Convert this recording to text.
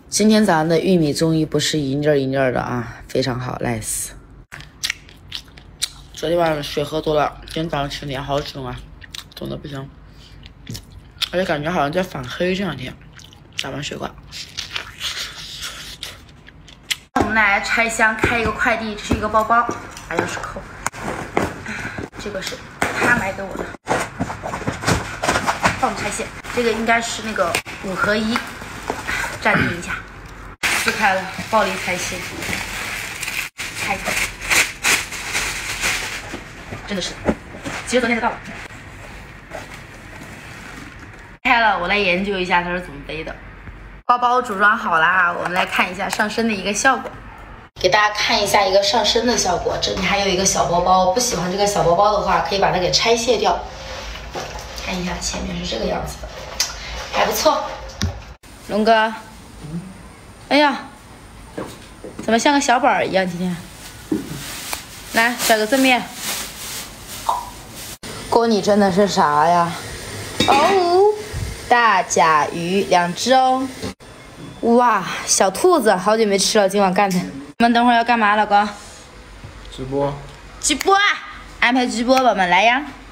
今天早上的玉米终于不是一粒一粒的啊，非常好 ，nice。昨天晚上水喝多了，今天早上起脸好肿啊，肿的不行，而且感觉好像在反黑这两天，打完血管。我们来拆箱开一个快递，这是一个包包，把钥匙扣。这个是他买给我的，帮我们拆卸。这个应该是那个5合1，暂停一下。撕开了，暴力拆卸，拆开，真的是，其实昨天就到了。开了，我来研究一下它是怎么背的。包包组装好啦，我们来看一下上身的一个效果。给大家看一下一个上身的效果，这里还有一个小包包，不喜欢这个小包包的话，可以把它给拆卸掉。看一下前面是这个样子的，还不错。龙哥，哎呀，怎么像个小宝儿一样？今天，来甩个正面。锅里真的是啥呀？哦，大甲鱼2只哦。哇，小兔子，好久没吃了，今晚干的。我们等会儿要干嘛，老公？ 直播。 直播啊！安排直播，宝宝们来呀！